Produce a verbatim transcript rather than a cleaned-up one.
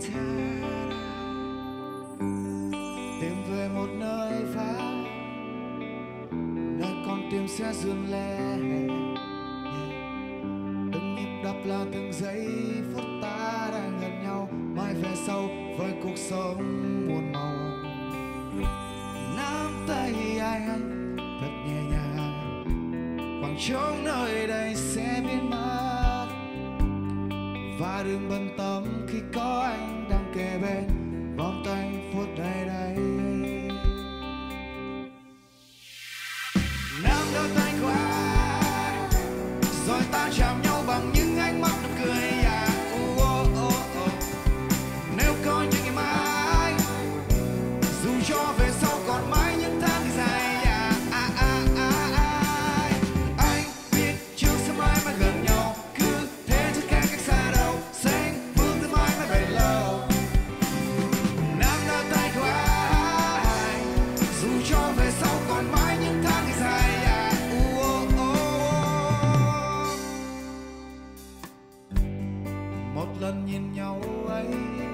tìm về một nơi vắng, nơi con tim sẽ dừng lệ. Từng nhịp đập là từng giây phút ta đang gần nhau, mãi về sau với cuộc sống muôn màu. Nắm tay anh thật nhẹ nhàng, khoảng trống nơi đây sẽ biến mất. Và đừng bận tâm khi có anh đang kề bên, vòng tay phút đây đây. Nắm đôi tay của anh, rồi ta chạm nhau bằng những ánh mắt nụ cười. Yeah. Oh, oh, oh, oh. Nếu có những ngày mai, dù cho về sau còn mãi những tháng dài. Yeah. À, à, à, à. Anh biết trước sẽ mãi mãi gần nhau, cứ thế chứ cách cách xa đâu, xanh bước tới mãi mãi bền lâu. Nắm đôi tay của anh, dù cho về sau còn mãi những tháng dài. Yeah. Oh, oh, oh. Một lần nhìn nhau ấy,